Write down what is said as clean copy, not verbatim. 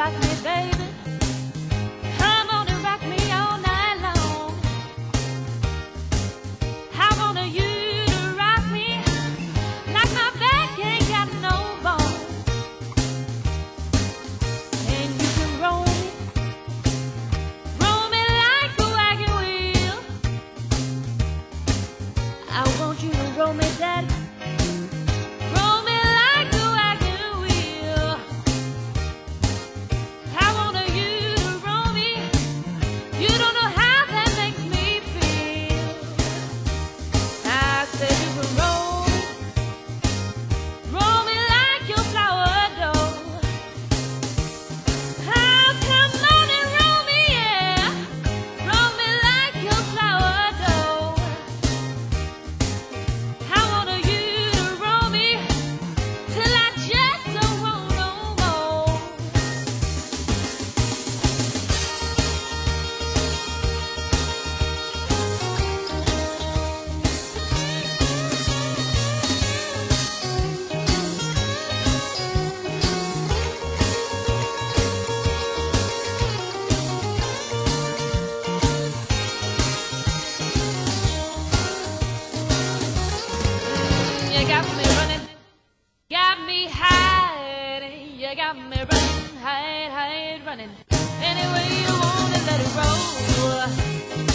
rock me, baby. Come on and rock me all night long. I want you to rock me like my back ain't got no bone. And you can roll me like a wagon wheel. I want you to roll me, daddy. Roll me like a wagon wheel. I want you to roll me. You don't know how that makes me feel. I said you can roll me like your flower dough. Oh, come on and roll me, yeah. Roll me like your flower dough. I want you to roll me till I just don't want no more. You got me running, got me hiding. You got me running, hide, running. Any way you want it, let it roll.